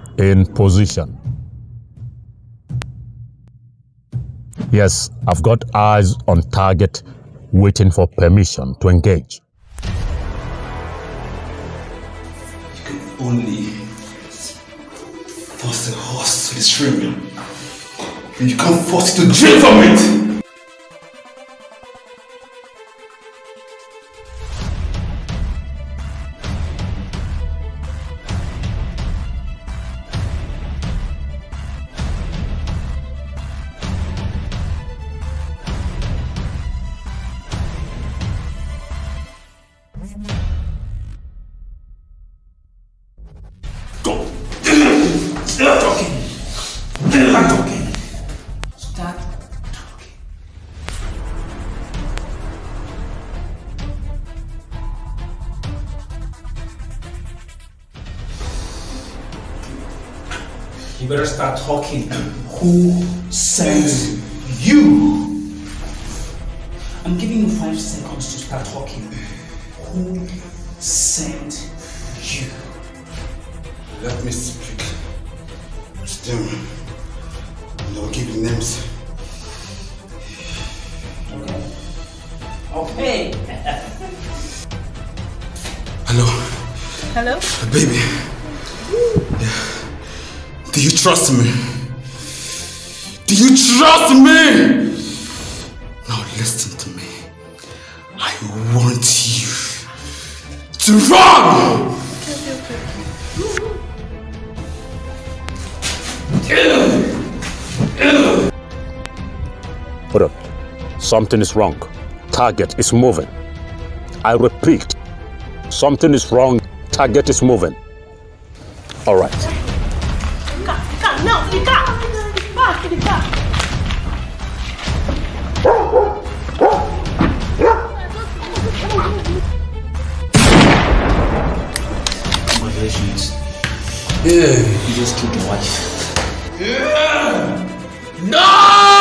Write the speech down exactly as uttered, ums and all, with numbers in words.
In position. Yes, I've got eyes on target, waiting for permission to engage. You can only force a horse to the stream, and you can't force it to drink from it! You better start talking. Who sent you? I'm giving you five seconds to start talking. Who sent you? Let me speak with them, and I'll give you names. Okay. Okay. Hello. Hello? Baby. Yeah. Do you trust me? Do you trust me? Now listen to me. I want you to run! Hold up. Something is wrong. Target is moving. I repeat, something is wrong. Target is moving. All right. No, you got back, you got. Congratulations. Yeah. You just killed your wife. Yeah. No!